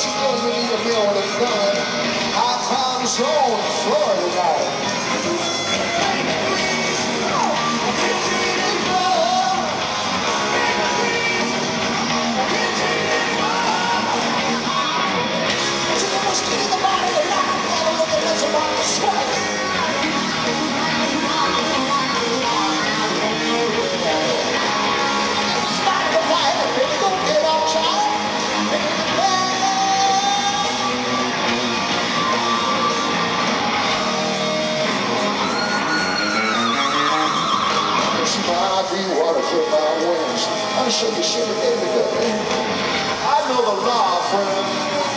still you need a meal when it's done. High time zone, Florida night. Water fill my wings. I show you shit again today. I know the law, friend.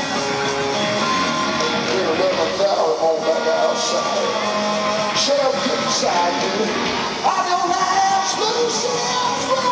We're 11,000 on back outside. Shut up, get inside, dude. I know life's losing.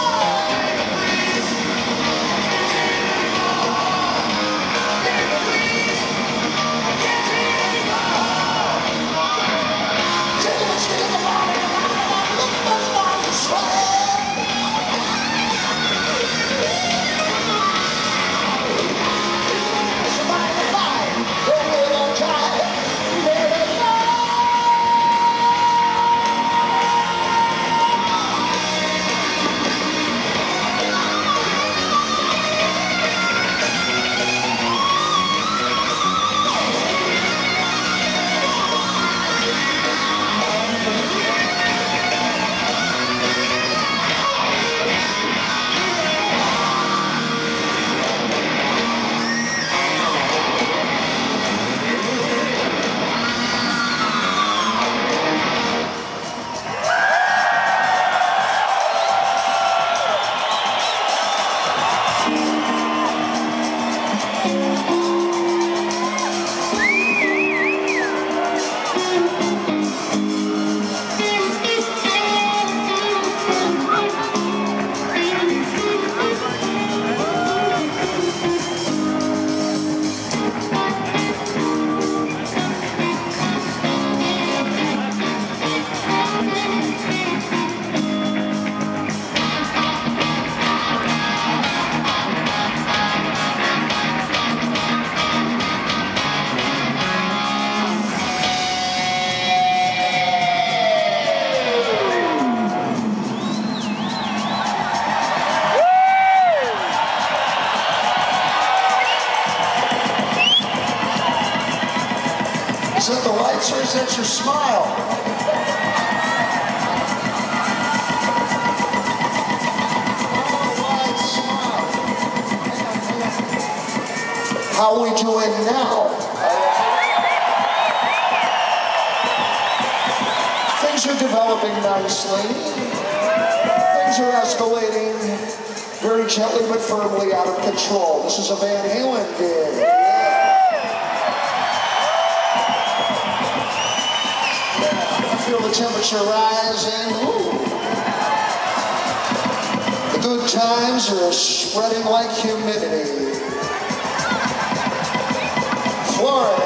Is that the lights or is that your smile? How are we doing now? Things are developing nicely. Things are escalating very gently but firmly out of control. This is a Van Halen gig. Feel the temperature rising. Ooh. The good times are spreading like humidity. Florida.